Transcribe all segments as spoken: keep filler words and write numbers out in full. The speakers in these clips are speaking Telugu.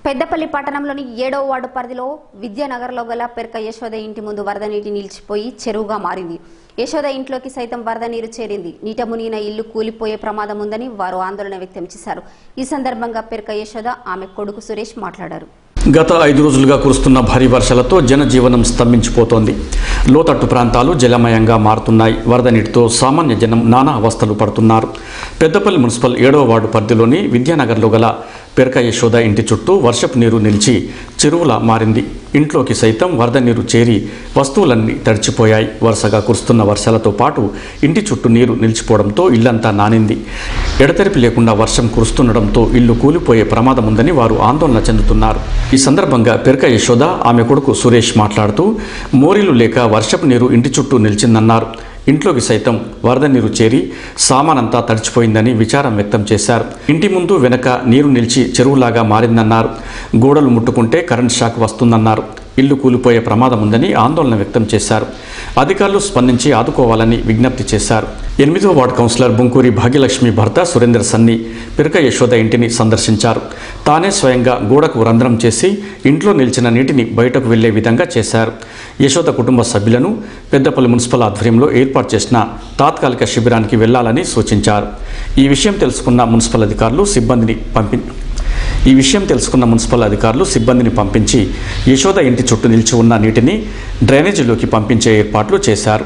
పెద్దపల్లి పట్టణంలోని ఏడవ వార్డు పరిధిలో విద్యానగర్లో గల పెర్క యశోద ఇంటి ముందు వరద నీటి నిలిచిపోయి చెరువుగా మారింది. యశోద ఇంట్లోకి సైతం వరద నీరు చేరింది. నీట మునిగిన ఇల్లు కూలిపోయే ప్రమాదం ఉందని వారు ఆందోళన వ్యక్తం చేశారు. ఈ సందర్భంగా పెర్క యశోద ఆమె కొడుకు సురేష్ మాట్లాడారు. గత ఐదు రోజులుగా కురుస్తున్న భారీ వర్షాలతో జనజీవనం స్తంభించిపోతోంది. లోతట్టు ప్రాంతాలు జలమయంగా మారుతున్నాయి. వరద నీటితో సామాన్య జనం నానా అవస్థలు పడుతున్నారు. పెద్దపల్లి మున్సిపల్ ఏడవ వార్డు పరిధిలోని విద్యానగర్లో గల పెర్క యశోద ఇంటి చుట్టూ వర్షపు నీరు నిలిచి చెరువులా మారింది. ఇంట్లోకి సైతం వరద నీరు చేరి వస్తువులన్నీ తడిచిపోయాయి. వరుసగా కురుస్తున్న వర్షాలతో పాటు ఇంటి చుట్టూ నీరు నిలిచిపోవడంతో ఇల్లంతా నానింది. ఎడతెరిపి లేకుండా వర్షం కురుస్తుండడంతో ఇల్లు కూలిపోయే ప్రమాదం ఉందని వారు ఆందోళన చెందుతున్నారు. ఈ సందర్భంగా పెర్క యశోద ఆమె కొడుకు సురేష్ మాట్లాడుతూ మోరీలు లేక వర్షపు నీరు ఇంటి చుట్టూ నిలిచిందన్నారు. ఇంట్లోకి సైతం వరద నీరు చేరి సామానంతా తడిచిపోయిందని విచారం వ్యక్తం చేశారు. ఇంటి ముందు వెనక నీరు నిలిచి చెరువులాగా మారిందన్నారు. గోడలు ముట్టుకుంటే కరెంట్ షాక్ వస్తుందన్నారు. ఇల్లు కూలిపోయే ప్రమాదం ఉందని ఆందోళన వ్యక్తం చేశారు. అధికారులు స్పందించి ఆదుకోవాలని విజ్ఞప్తి చేశారు. ఎనిమిదో వార్డు కౌన్సిలర్ బుంకూరి భాగ్యలక్ష్మి భర్త సురేందర్ సన్ని పెర్క యశోద ఇంటిని సందర్శించారు. తానే స్వయంగా గోడకు రంధ్రం చేసి ఇంట్లో నిలిచిన నీటిని బయటకు వెళ్లే విధంగా చేశారు. యశోద కుటుంబ సభ్యులను పెద్దపల్లి మున్సిపల్ ఆధ్వర్యంలో ఏర్పాటు చేసిన తాత్కాలిక శిబిరానికి వెళ్లాలని సూచించారు. ఈ విషయం తెలుసుకున్న మున్సిపల్ అధికారులు సిబ్బందిని పంపి ఈ విషయం తెలుసుకున్న మున్సిపల్ అధికారులు సిబ్బందిని పంపించి యశోద ఇంటి చుట్టూ నిలిచి ఉన్న నీటిని డ్రైనేజీలోకి పంపించే ఏర్పాట్లు చేశారు.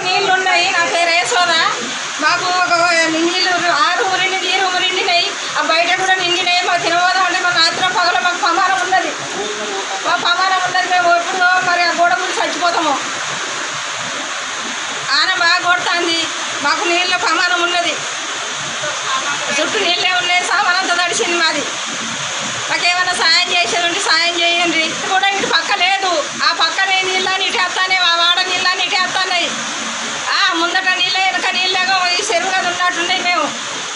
మాకు నీళ్ళ ప్రమాదం ఉన్నది. చుట్టూ నీళ్ళే ఉన్నాయి. సామానంతా తడిచింది మాది. మాకేమైనా సాయం చేసేది ఉంటే సాయం చేయండి. కూడా ఇటు పక్క లేదు. ఆ పక్కనే నీళ్ళని ఇటు వేస్తానే, ఆ వాడ నీళ్ళని ఇటు వేస్తున్నాయి. ముందట నీళ్ళ వెనక నీళ్ళగా ఈ చెరువుగా ఉన్నట్టున్నాయి. మేము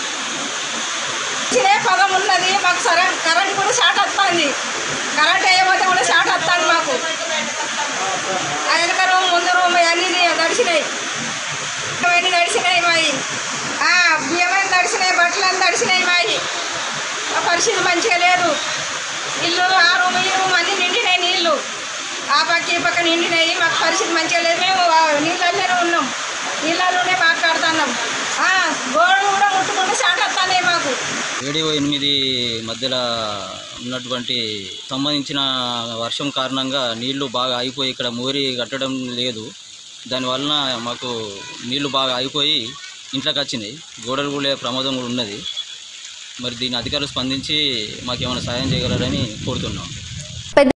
చినే పదం ఉన్నది. మాకు సరే కరెంట్ కూడా షార్ట్ వస్తుంది. కరెంట్ వేయబోతే కూడా షార్ట్ వస్తుంది మాకు. ఆ వెనక రూమ్ ముందు రూమ్ అన్నీ తడిచినాయి. అవన్నీ తడిచినాయి మాయి. బియ్యమైన తడిచినాయి, బట్టలు తడిచినాయి మాయి. పరిస్థితి మంచిగా లేదు. ఇల్లు ఆ రూమ్ ఈ రూమ్ అన్నీ నిండినాయి నీళ్ళు. ఆ పక్క ఈ పక్క నిండినాయి. మాకు పరిస్థితి మంచిగా లేదు. మేము నీళ్ళల్లోనే ఉన్నాం. నీళ్ళలోనే మాట్లాడుతున్నాం. గోడలు కూడా ముట్టుకుంటే షాట్ వస్తున్నాయి మాకు. ఏడో ఎనిమిది మధ్యలో ఉన్నటువంటి సంబంధించిన వర్షం కారణంగా నీళ్లు బాగా ఆగిపోయి ఇక్కడ మోరి కట్టడం లేదు. దానివలన మాకు నీళ్లు బాగా ఆగిపోయి ఇంట్లోకి వచ్చినాయి. గోడలు కూడా ప్రమాదం కూడా ఉన్నది. మరి దీని అధికారులు స్పందించి మాకేమైనా సాయం చేయగలరని కోరుతున్నాం.